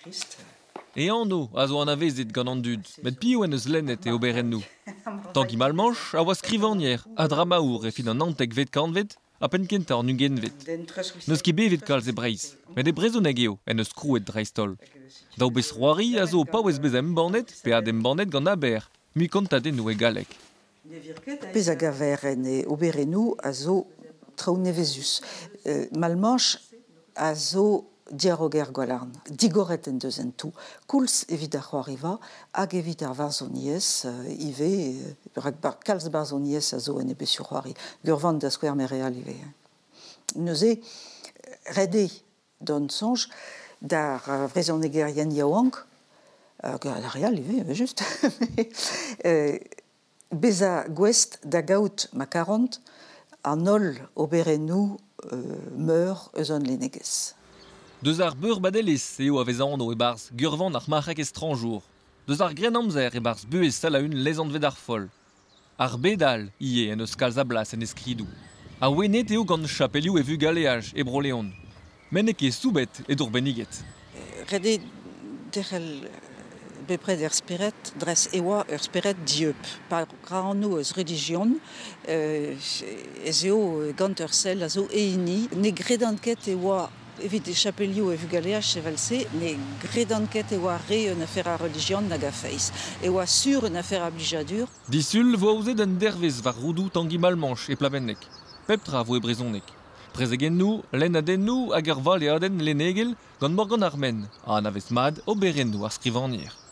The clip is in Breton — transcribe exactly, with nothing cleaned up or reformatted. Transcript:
E anno a zo an avezet gant an dud, met piv en eus lennet e oberennoù. Tanki malmanch a oa skrivanier, a dramaour e fin an antek vet kanvet, a pen kenta an ugenvet. Neus ket bevet kalz e breiz, met e brezoneg eo en eus krouet dreistol. Daou bez c'hoari a zo paouez bez em bannet, pe a dem bannet gant aber, mu kontadennoù e galek. Pez a gaveren e oberennoù a zo traoù nevezus. Euh, malmanch a zo diaroger gwalarn, digoret en deus en tou. Koulz evit ar c'hoariva, hag evit ar varzoniez, uh, ive, uh, rak bar, kalz barzoniez a zo en ebe sur c'hoari. Gurvant da skouer mereal ive. Neuze, rede don sonj, dar uh, vrezonegerien yaouank, uh, la real ive, just. uh, Beza gwest da gaout ma quarante, an ol oberennoù uh, meur eus an lenegez. Deus ar beur badelez eo a vez anno e barz gurvant ar marc'heg estranjour. Deus ar gren amzer e barz buez sal a un lezant vet ar fol. Ar bedal ie en eus kalz a blas en eskridou. A wenet eo gant chapelioù e vu galeaj e broleon. Men eke soubet e dour beniget. Rede derel bepred ur speret dres ewa ur speret dieup. Par anno eus religion, euh, ez eo gant ur sel a zo eini, ne gredanket ewa evit e chapelioù e vu galeaj chevalse, ne gredanket ewa re un affaire a religion nag a feiz. Ewa sur un affaire a blijadur. Disul vo ouzet en dervez var roudou tangi malmanch e plabennek. Pep tra vo e brezonnek. Prezegennoù, len adennoù hag ur val e aden lenegel gant morgan ar men, a an avez mad oberennoù ar skrivanier.